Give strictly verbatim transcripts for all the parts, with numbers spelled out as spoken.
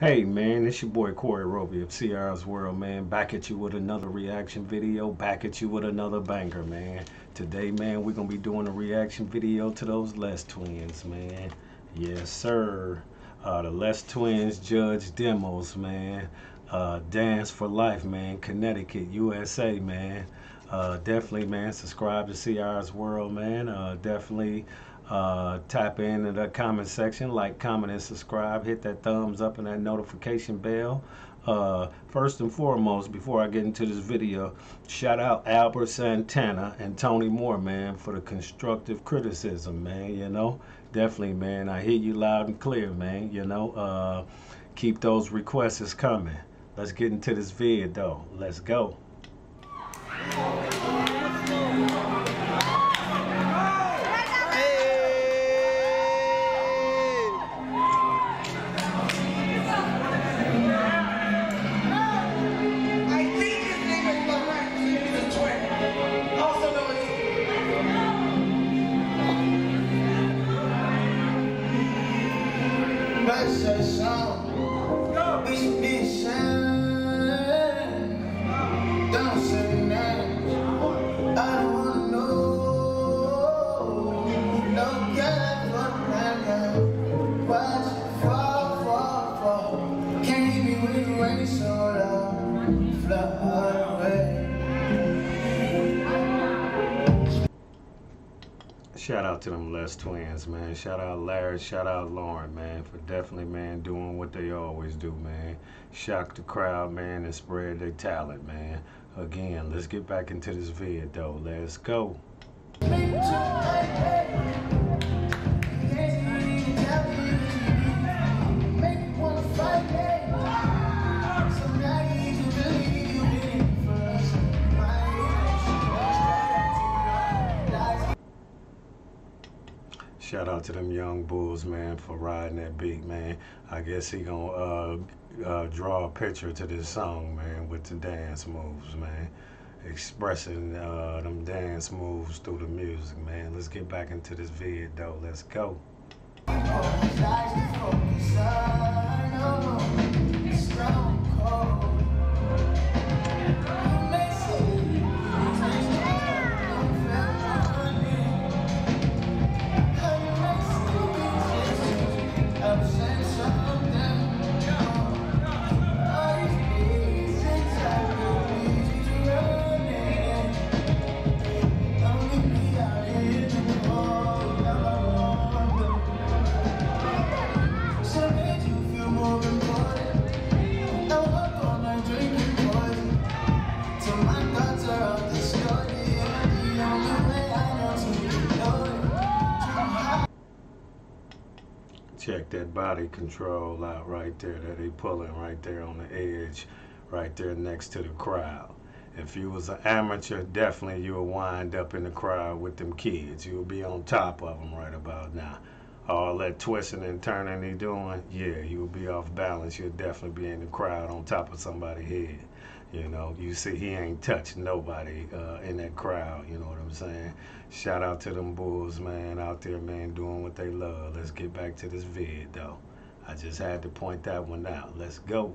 Hey man, it's your boy Corey Roby of C R's World, man. Back at you with another reaction video, back at you with another banger, man. Today, man, we're gonna be doing a reaction video to those Les Twins, man. Yes, sir. Uh, the Les Twins Judge Demos, man. Uh, Dance for Life, man. Connecticut, U S A, man. Uh, definitely, man. Subscribe to C R's World, man. Uh, definitely. Uh, tap into the comment section, like, comment, and subscribe. Hit that thumbs up and that notification bell. Uh, first and foremost, before I get into this video, shout out Albert Santana and Tony Moore, man, for the constructive criticism, man. You know, definitely, man. I hear you loud and clear, man. You know, uh, keep those requests coming. Let's get into this vid, though. Let's go. Shout out to them Les Twins, man. Shout out Larry, shout out Lauren, man, for definitely, man, doing what they always do, man. Shock the crowd, man, and spread their talent, man. Again, let's get back into this vid, though. Let's go. Shout out to them young bulls, man, for riding that beat, man. I guess he gonna uh, uh, draw a picture to this song, man, with the dance moves, man. Expressing uh, them dance moves through the music, man. Let's get back into this vid, though. Let's go. Check that body control out right there that they pulling right there on the edge, right there next to the crowd. If you was an amateur, definitely you will wind up in the crowd with them kids. You will be on top of them right about now. All that twisting and turning they doing, yeah, you will be off balance. You'll definitely be in the crowd on top of somebody's head. You know, you see he ain't touched nobody uh, in that crowd, you know what I'm saying? Shout out to them bulls, man, out there, man, doing what they love. Let's get back to this vid, though. I just had to point that one out. Let's go.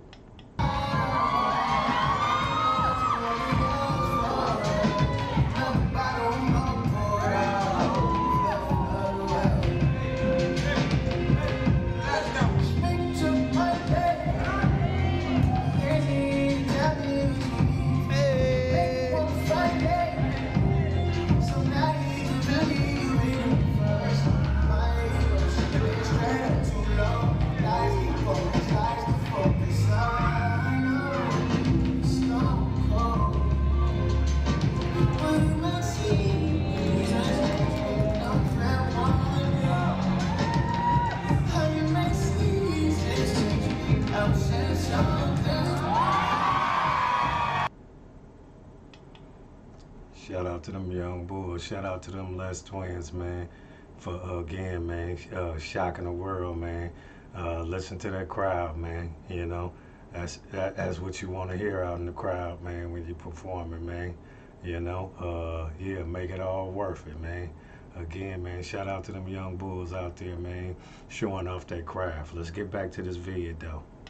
Shout out to them young bulls. Shout out to them Les Twins, man, for uh, again, man, uh, shocking the world, man. Uh, listen to that crowd, man. You know, that's that, that's what you want to hear out in the crowd, man, when you're performing, man. You know, uh, yeah, make it all worth it, man. Again, man, shout out to them young bulls out there, man, showing off their craft. Let's get back to this vid, though.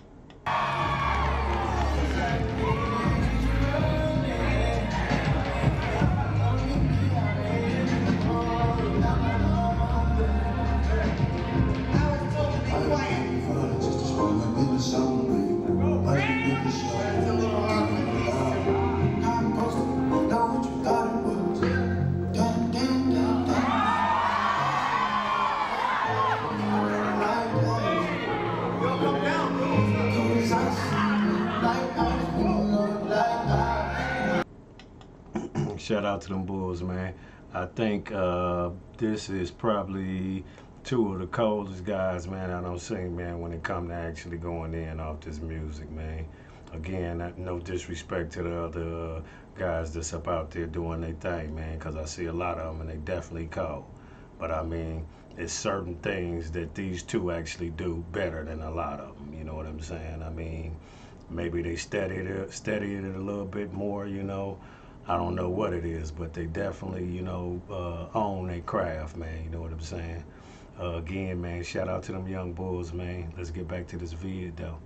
Shout out to them Bulls, man. I think uh, this is probably two of the coldest guys, man, I don't sing, man, when it come to actually going in off this music, man. Again, no disrespect to the other uh, guys that's up out there doing their thing, man, because I see a lot of them and they definitely cold. But I mean, it's certain things that these two actually do better than a lot of them, you know what I'm saying? I mean, maybe they steadied it, steadied it a little bit more, you know. I don't know what it is, but they definitely, you know, uh, own their craft, man. You know what I'm saying? Uh, again, man, shout out to them young Bulls, man. Let's get back to this vid, though.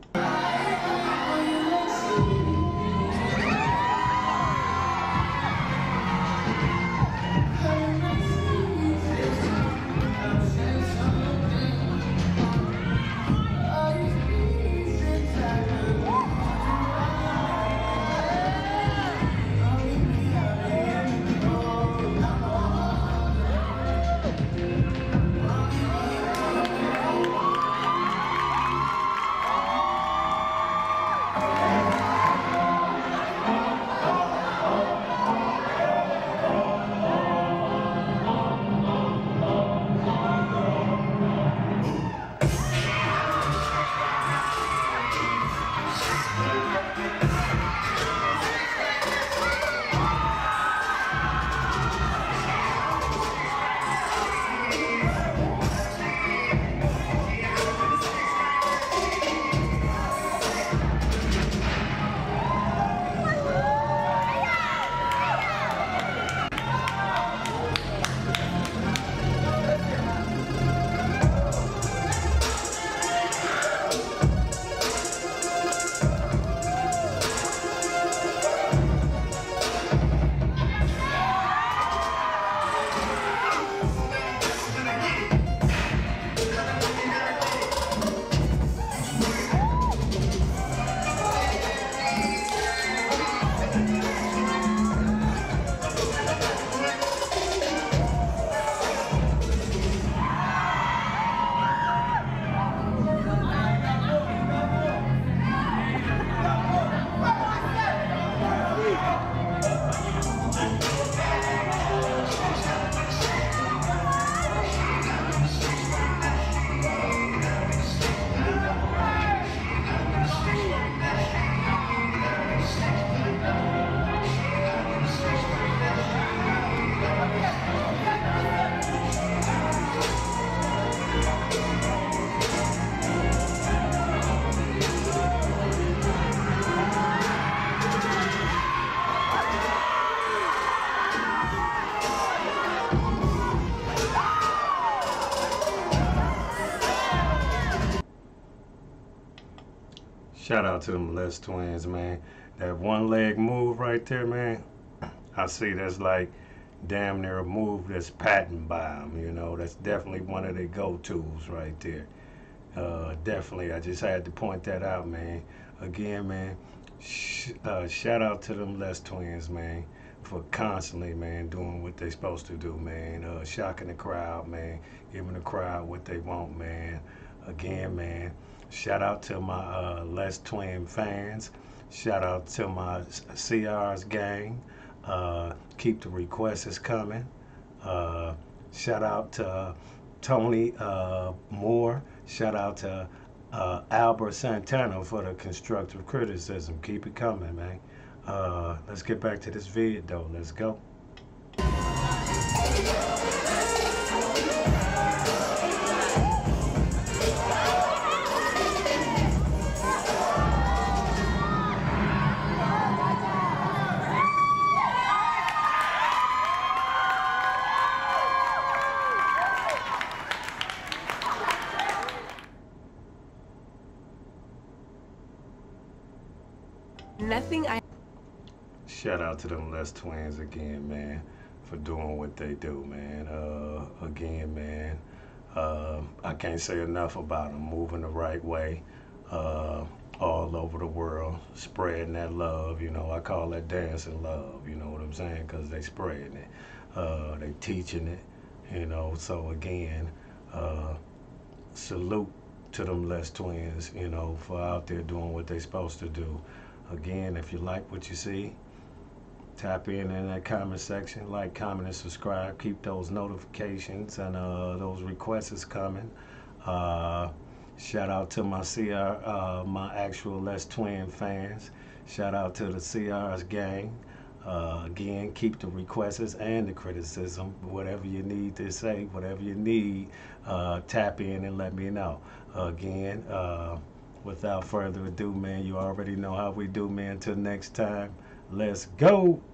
Shout out to them Les Twins, man. That one leg move right there, man. I see that's like damn near a move that's patented by them, you know. That's definitely one of their go-tos right there. Uh, definitely, I just had to point that out, man. Again, man, sh uh, shout out to them Les Twins, man, for constantly, man, doing what they supposed to do, man. Uh, shocking the crowd, man. Giving the crowd what they want, man. Again, man, shout out to my uh, Les Twin fans. Shout out to my C R's gang. Uh, keep the requests coming. Uh, shout out to uh, Tony uh, Moore. Shout out to uh, Albert Santana for the constructive criticism. Keep it coming, man. Uh, let's get back to this vid, though. Let's go. Nothing I Shout out to them Les Twins again, man, for doing what they do, man. Uh, again, man, uh, I can't say enough about them moving the right way, uh, all over the world, spreading that love. You know, I call that dancing love. You know what I'm saying? Because they spreading it, uh, they teaching it. You know, so again, uh, salute to them Les Twins. You know, for out there doing what they supposed to do. Again, if you like what you see, tap in in that comment section, like, comment, and subscribe. Keep those notifications and uh, those requests coming. Uh, shout out to my C R, uh, my actual Les Twin fans. Shout out to the C R's gang. Uh, again, keep the requests and the criticism. Whatever you need to say, whatever you need, uh, tap in and let me know. Again, uh, without further ado, man, you already know how we do, man. Until next time, let's go.